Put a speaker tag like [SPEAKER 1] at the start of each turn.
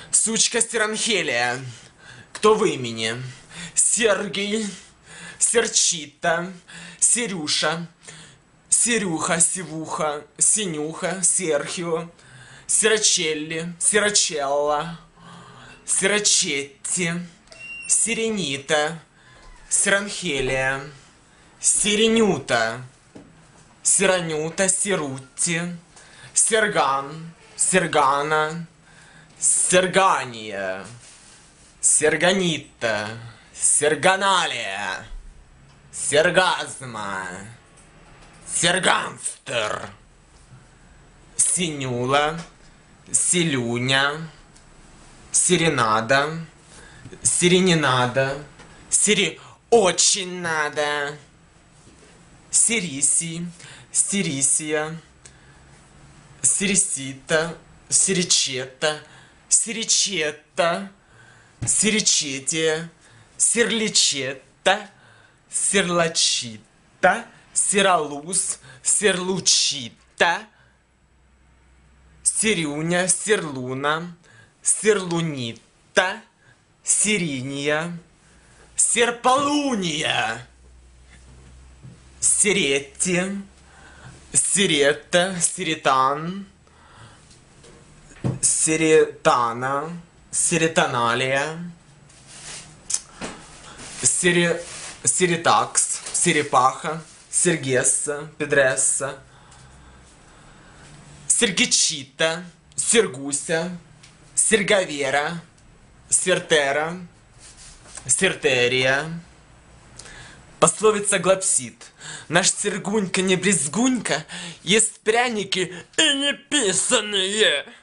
[SPEAKER 1] Сучка Сиранхелия. Кто в имени? Сергей, Серчита, Серюша, Серюха, Сивуха, Синюха, Серхио, Сирачелли, Сирачелла, Сирачетти, Сиренита, Сиранхелия, Сиренюта, Сиранюта, Сирутти, Серган, Сергана, Сергания, Серганита, Серганалия, Сергазма, Серганстер, Синюла, Силюня, Сиренада, Сиренинада, Очень надо, Сирисий, Сирисия, Сирисита, Сиричета, Сиричета, Сиричетия, Сирличета, Сирлачита, Сиралус, Сирлучита, Сирюня, Сирлуна, Сирлунита, Сириния, Серполуния, Сиретти, Сирета, Сиритан, Сиритана, Сиританалия, Сиритакс, Сирипаха, Сергесса, Педресса, Сергичита, Сергуся, Серговера, Сертера, Сертерия. Пословица гласит: наш Сергунька не брезгунька, ест пряники и не писаные.